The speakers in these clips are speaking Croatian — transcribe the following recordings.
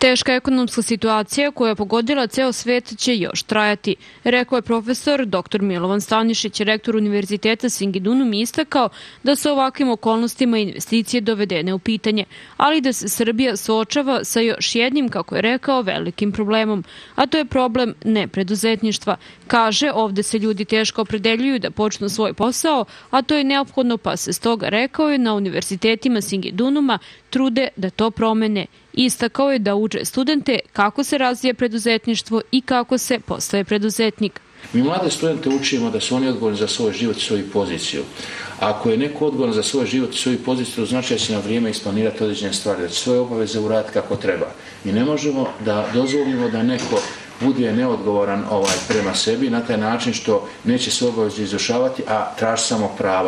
Teška ekonomska situacija koja je pogodila ceo svet će još trajati, rekao je profesor dr. Milovan Stanišić, rektor Univerziteta Singidunum, i istakao da su ovakvim okolnostima investicije dovedene u pitanje, ali da se Srbija suočava sa još jednim, kako je rekao, velikim problemom, a to je problem nepreduzetništva. Kaže, ovde se ljudi teško opredeljuju da počnu svoj posao, a to je neophodno, pa se stoga, rekao je, na univerzitetima Singidunuma trude da to promene. Istakao je da uče studente kako se razvija preduzetništvo i kako se postaje preduzetnik. Mi mlade studente učimo da su oni odgovorni za svoj život i svoju poziciju. Ako je neko odgovoran za svoj život i svoju poziciju, to znači da će na vrijeme isplanirati određene stvari, da će svoje obaveze uraditi kako treba. Mi ne možemo da dozvolimo da neko bude neodgovoran prema sebi na taj način što neće sve obaveze izvršavati, a traži samo prava.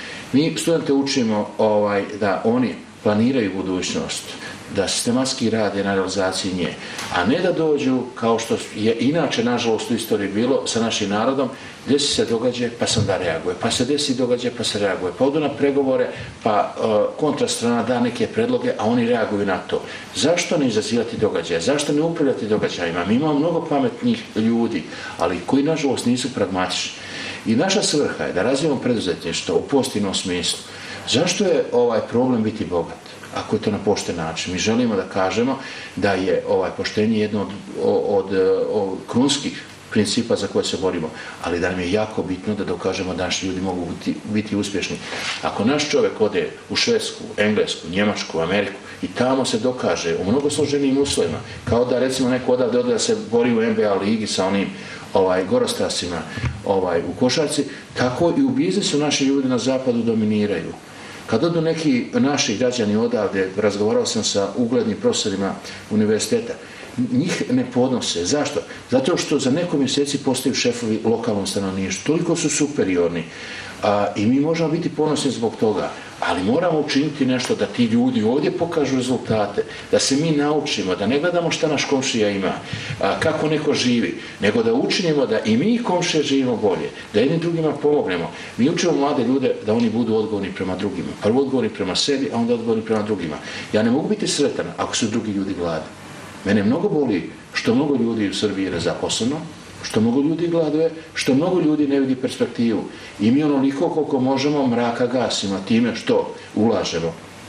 Mi studente učimo da oni planiraju budućnost, da sistematski rade na realizaciji nje, a ne da dođu, kao što je inače, nažalost, u istoriji bilo sa našim narodom, desi se događaj pa se onda reaguje, pa se desi događaj pa se reaguje, pa odu na pregovore, pa kontrastrana da neke predloge, a oni reaguju na to. Zašto ne izazivati događaje? Zašto ne upravljati događajima? Mi imamo mnogo pametnih ljudi, ali koji, nažalost, nisu pragmatični. I naša svrha je da razvijemo preduzetništvo u pozitivnom smislu. Zašto je problem biti bogat? Ako je to na pošten način. Mi želimo da kažemo da je poštenje jedno od krunskih principa za koje se borimo, ali da nam je jako bitno da dokažemo da naši ljudi mogu biti uspješni. Ako naš čovjek ode u Švedsku, Englesku, Njemačku, Ameriku i tamo se dokaže u mnogo složenijim uslovima, kao da recimo neko odavde ode da se bori u NBA ligi sa onim gorostasima u košarci, tako i u biznisu naši ljudi na zapadu dominiraju. Kad odu neki naši građani odavde, razgovarao sam sa uglednim profesorima univerziteta, njih ne podnose. Zašto? Zato što za neko mjeseci postaju šefovi lokalnom stanovništvu. Toliko su superiorni i mi možemo biti ponosni zbog toga, ali moramo učiniti nešto da ti ljudi ovdje pokažu rezultate, da se mi naučimo, da ne gledamo šta naš komšija ima, kako neko živi, nego da učinimo da i mi komšije živimo bolje, da jednim drugima pomognemo. Mi učimo mlade ljude da oni budu odgovorni prema drugima. Prvo odgovorni prema sebi, a onda odgovorni prema drugima. Ja ne mogu biti sretan ako su drugi ljudi gladni. Mene mnogo boli što mnogo ljudi u Srbiji je nezaposleno, što mnogo ljudi gladuje, što mnogo ljudi ne vidi perspektivu. I mi onoliko koliko možemo mraka gasimo time što ulažemo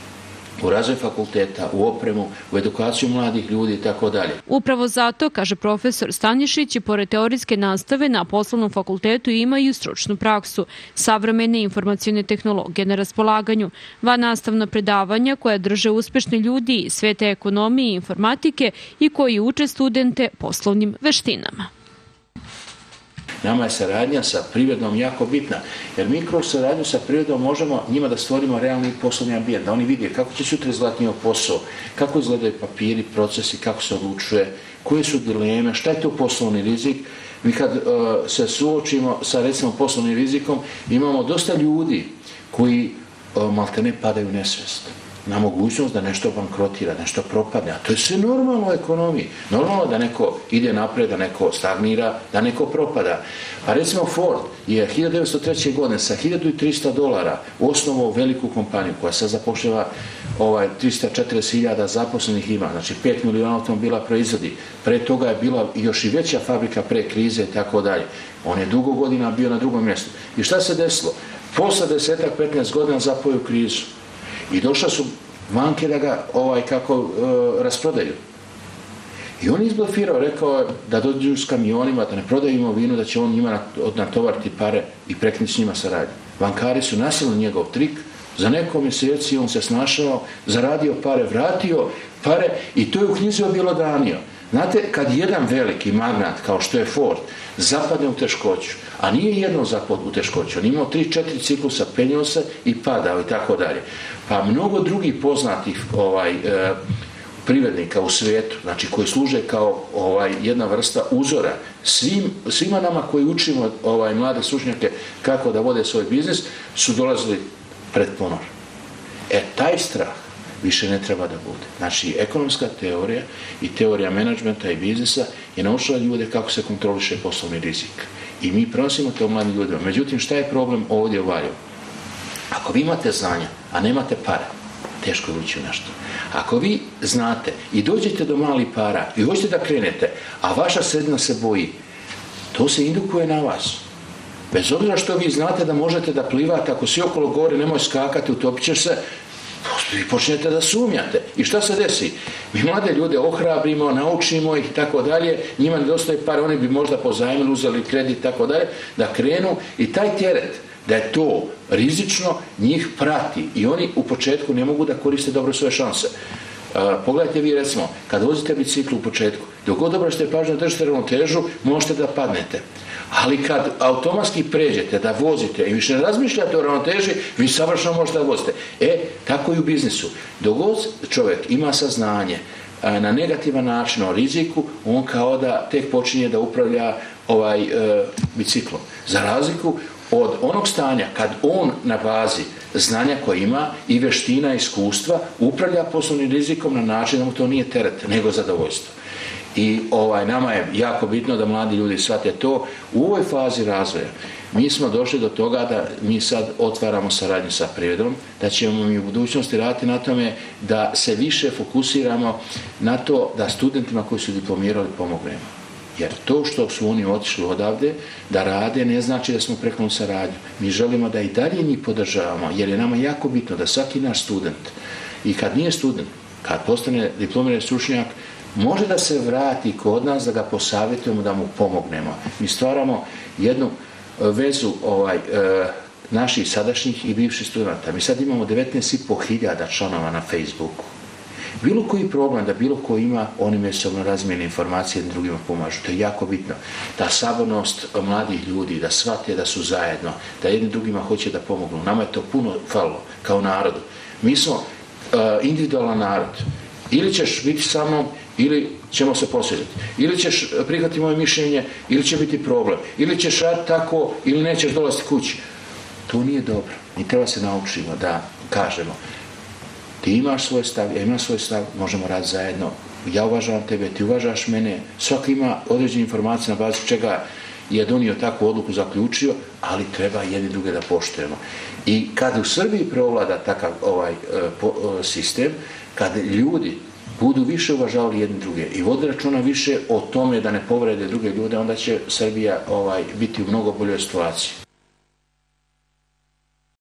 u razvoj fakulteta, u opremu, u edukaciju mladih ljudi i tako dalje. Upravo zato, kaže profesor Stanišić, i pored teorijske nastave na poslovnom fakultetu imaju stručnu praksu, savremene informacione tehnologije na raspolaganju, vannastavna predavanja koja drže uspešni ljudi iz sveta ekonomije i informatike i koji uče studente poslovnim veštinama. Nama je saradnja sa privredom jako bitna, jer mi kroz saradnju sa privredom možemo njima da stvorimo realni poslovni ambijent, da oni vide kako će sutra izgledati njihov posao, kako izgledaju papiri, procesi, kako se odlučuje, koje su dileme, šta je to poslovni rizik. Mi kad se suočimo sa, recimo, poslovnim rizikom, imamo dosta ljudi koji maltene padaju u nesvijest na mogućnost da nešto bankrotira, nešto propadne. A to je sve normalno u ekonomiji. Normalno da neko ide napred, da neko stagnira, da neko propada. Pa recimo Ford je 1903. godine sa $1.300 osnovao veliku kompaniju koja sad zapošljava 340.000 zaposlenih ima, znači 5 miliona automobila proizvodi. Pre toga je bila još i veća fabrika pre krize i tako dalje. On je dugo godina bio na drugom mjestu. I šta se desilo? Posle 10-15 godina zapao u krizu. I došla su banke da ga rasprodaju. I on je izblefirao, rekao je da dođu s kamionima, da ne prodaju imovinu, da će on njima natovariti pare i prekinuti s njima saradnju. Bankari su nasilili njegov trik, za neko mjeseci on se snašao, zaradio pare, vratio pare i to je u knjizi objelodanio. Znate, kad jedan veliki magnat kao što je Ford zapadne u teškoću, a nije jedno zapad u teškoću, on imao 3-4 ciklusa, penjao se i padao i tako dalje. Pa mnogo drugih poznatih privrednika u svijetu, znači koji služe kao jedna vrsta uzora svima nama koji učimo mlade stručnjake kako da vode svoj biznis, su dolazili pred ponor. Taj strah više ne treba da bude. Znači, ekonomska teorija i teorija menadžmenta i biznisa je naučila ljude kako se kontroliše poslovni rizik. I mi prenosimo to mladim ljudima. Međutim, šta je problem ovdje u Valjevu? Ako vi imate znanja, a nemate para, teško je ući u nešto. Ako vi znate i dođete do malih para i hoćete da krenete, a vaša sredina se boji, to se indukuje na vas. Bez obzira što vi znate da možete da plivate, ako si okolo gore, nemoj skakati, utopit ćeš se, vi počnete da sumnjate. I šta se desi? Mi mlade ljude ohrabrimo, naučimo ih i tako dalje, njima nedostaje par, oni bi možda pozajmili, uzeli kredit i tako dalje, da krenu i taj teret da je to rizično, njih prati i oni u početku ne mogu da koriste dobro svoje šanse. Pogledajte vi recimo, kad vozite bicikl u početku, dok god obraćate pažnju da držite ravnotežu, možete da padnete. Ali kad automatski pređete da vozite i više ne razmišljate o ravnoteži, vi savršeno možete da vozite. Tako i u biznisu. Dok god čovjek ima saznanje na negativan način o riziku, on kao da tek počinje da upravlja biciklom. Za razliku od onog stanja kad on na bazi znanja koje ima i vještina i iskustva upravlja poslovnim rizikom na način da mu to nije teret, nego zadovoljstvo. I nama je jako bitno da mladi ljudi shvate to. U ovoj fazi razvoja mi smo došli do toga da mi sad otvaramo saradnju sa privredom, da ćemo mi u budućnosti raditi na tome da se više fokusiramo na to da studentima koji su diplomirali pomognemo. Jer to što su oni otišli odavde da rade ne znači da smo prekinuli saradnju. Mi želimo da i dalje njih podržavamo, jer je nama jako bitno da svaki naš student, i kad nije student, kad postane diplomirani stručnjak, može da se vrati kod nas, da ga posavjetujemo, da mu pomognemo. Mi stvaramo jednu vezu naših sadašnjih i bivših studenta. Mi sad imamo 19.500 članova na Facebooku. Bilo koji problem da bilo ko ima, oni međusobno razmijene informacije, jednim drugima pomažu. To je jako bitno. Ta sabornost mladih ljudi, da shvate da su zajedno, da jednim drugima hoće da pomognu. Nama je to puno falilo kao narodu. Mi smo individualan narod. Ili ćeš biti sa mnom, ili ćemo se posjediti. Ili ćeš prihvatiti moje mišljenje, ili će biti problem. Ili ćeš raditi tako, ili nećeš dolaziti kući. To nije dobro. Mi treba se naučimo da kažemo ti imaš svoj stav, ja imam svoj stav, možemo raditi zajedno. Ja uvažavam tebe, ti uvažaš mene. Svaki ima određene informacije na bazi čega je donio takvu odluku, zaključio, ali treba jedni druge da poštujemo. I kad u Srbiji preovlada takav sistem, kad ljudi budu više uvažavali jedni druge i vode računa više o tome da ne povrede druge ljude, onda će Srbija biti u mnogo boljoj situaciji.